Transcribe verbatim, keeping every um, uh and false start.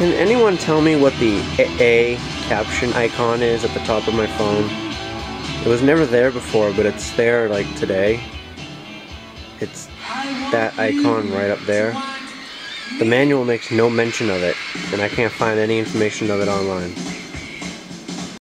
Can anyone tell me what the A caption icon is at the top of my phone? It was never there before, but it's there like today. It's that icon right up there. The manual makes no mention of it, and I can't find any information of it online.